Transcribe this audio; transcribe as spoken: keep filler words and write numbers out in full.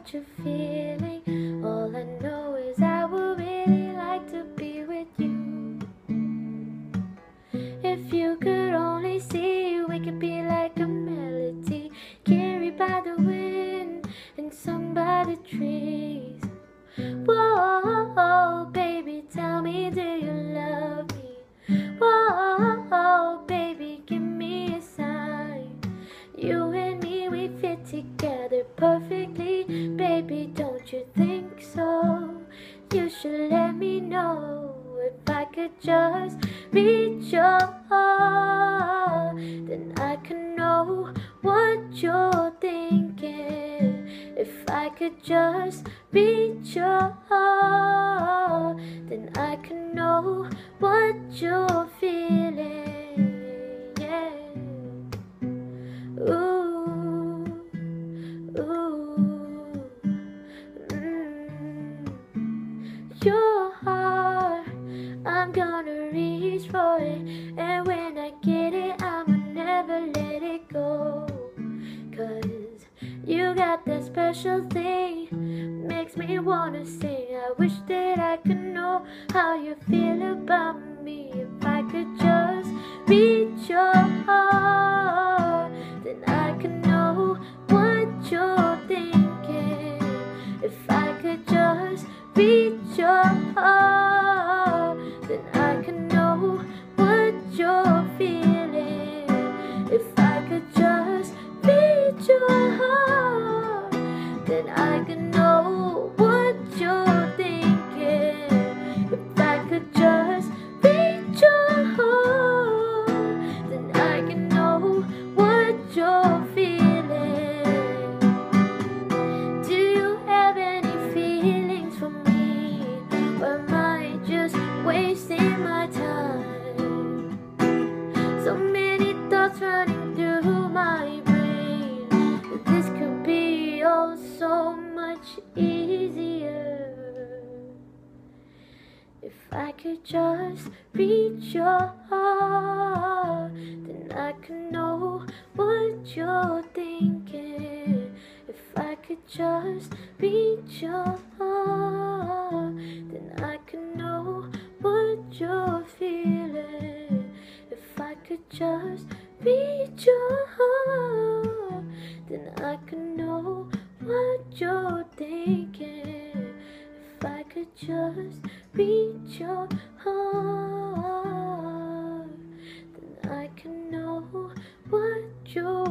what you're feeling. All I know is I would really like to be with you. If you could only see, we could be like a melody carried by the wind and sung by the trees. Whoa, baby, tell me, do you love me? Whoa, baby, give me a sign. You and me, we fit together perfectly. Baby, don't you think so? You should let me know. If I could just reach your heart, then I could know what you're thinking. If I could just reach your heart, then I could know what you're feeling. Yeah. Ooh, ooh, mm. Your heart, I'm gonna reach for it, and when I get it, I'ma never let it go. Cause you got that special thing, makes me wanna sing. I wish that I could know how you feel about me. If I could just reach your heart, then I could know what you're thinking. If I could just reach your heart, then I could know what you're feeling. If I could just reach your heart, then I could know what you're thinking. If I could just reach your heart, then I can know what you're feeling. Do you have any feelings for me, or am I just wasting my time? So many thoughts running through my brain. This could be oh so much easier. If I could just reach your heart, then I could know what you're thinking. If I could just reach your heart, then I could know what you're feeling. If I could just reach your heart, then I could know what you're thinking. If I could just reach your heart, then I can know what you're